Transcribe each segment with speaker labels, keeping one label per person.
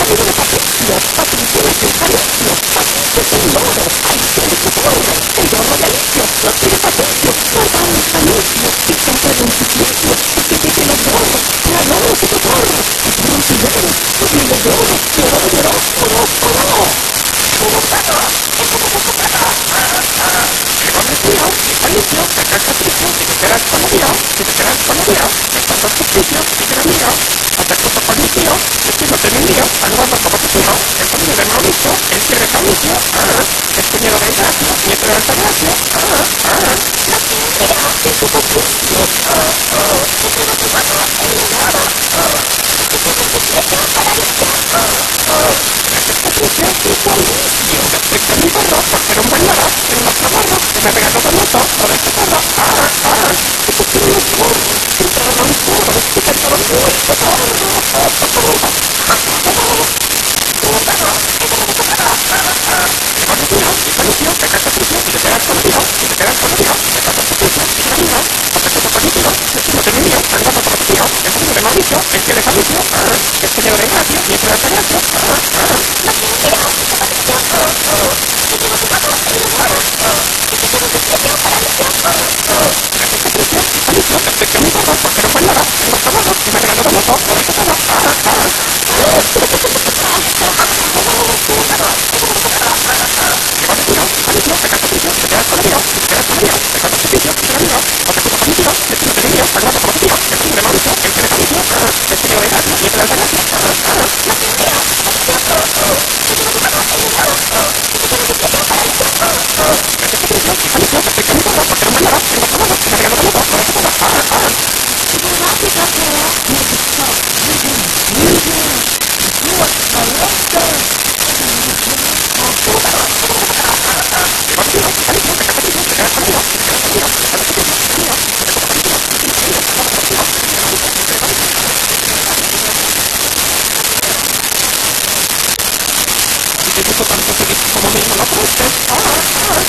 Speaker 1: camino de papel, los patricios de Eucario, los patricios del loro, hay seres de porro, el gorro de Alicio, los piripatillos, los anuncio, y siempre de un sitio, que los gorros, la loro se te porro, y bronceros, los miles de oro, lloró, oro. Como perro, Alicio, que acá Patricio, si te quedas con el mío, que cuando Patricio, que te mío, hasta que con mi tío, vestiéndote mi mío, saludando como tu tío, el familia de Mauricio, el tío de Mauricio, el cuñado de Ignacio, nieto de Altagracio, la tía de su Patricio, que te lo tuvo el legado, que te lo tuvo para gracias Patricio, y tu Alicio, respecto a mi barro, porque era un buen loro, era un otro barro, que me regaló Donato, por este barro, que te quiero los gorros, que entraron los gorros, que te entraron los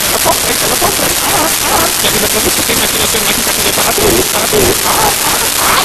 Speaker 1: para ti.